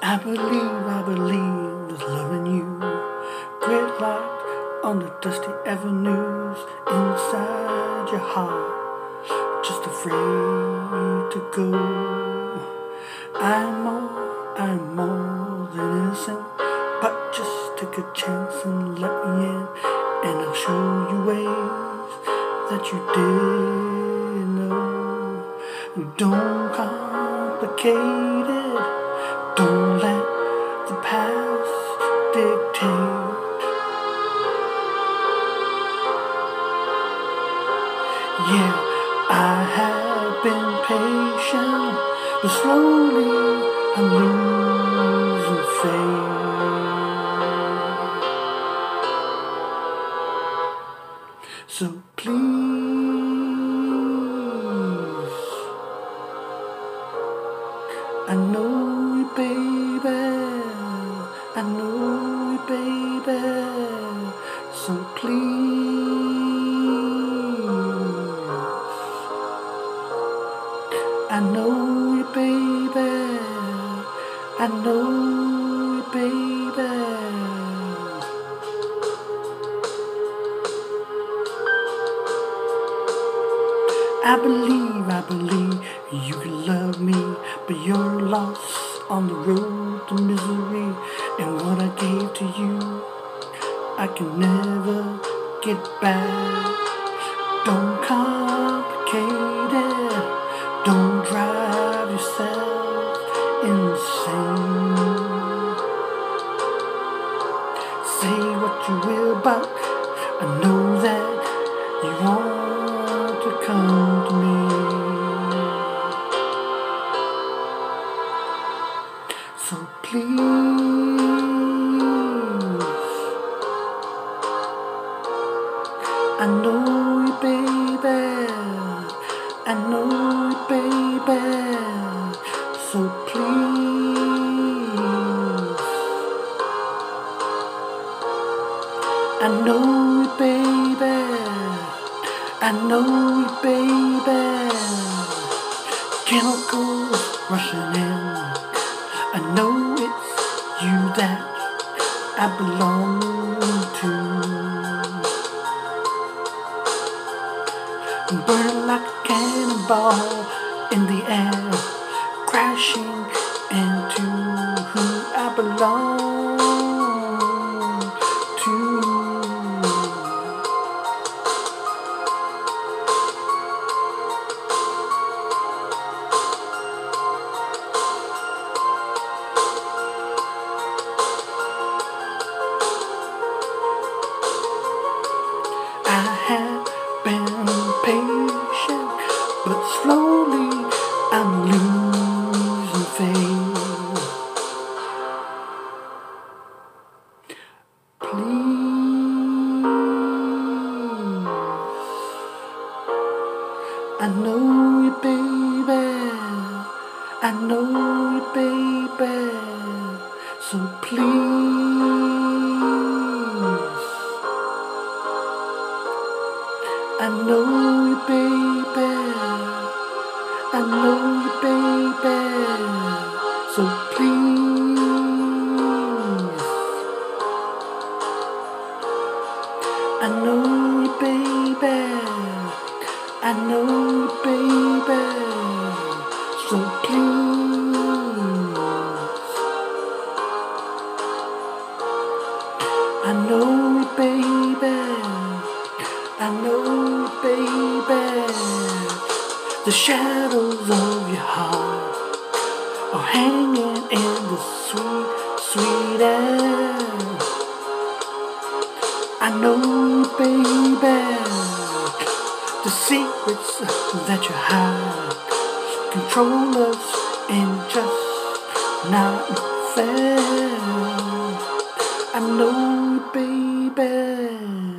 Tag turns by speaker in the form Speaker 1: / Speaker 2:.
Speaker 1: I believe there's love in you. Great light on the dusty avenues inside your heart, just afraid to go. I'm more than innocent, but just take a chance and let me in, and I'll show you ways that you didn't know. Don't complicate it. Don't let the past dictate. Yeah, I have been patient, but slowly I'm losing faith. So please, I know it, baby, I know it, baby. So please, I know it, baby, I know it, baby. I believe you can love me, but you're lost on the road to misery. And what I gave to you, I can never get back. Don't complicate it. Don't drive yourself insane. Say what you will, but I know that you want to come to me. So please, I know it, baby, I know it, baby. So please, I know it, baby, I know it, baby. Chemicals rushing in. I know it's you that I belong to. Burning like a cannonball in the air, crashing into who I belong to. I have been patient, but slowly I'm losing faith. Please, I know it, baby, I know it, baby. So please, I know it, baby, I know it, baby. So please, I know it, baby, I know it, baby. So please, I know it, baby, I know it, baby. The shadows of your heart are hanging in the sweet, sweet air. I know it, baby. The secrets that you hide control us and just not fair. I know it, baby.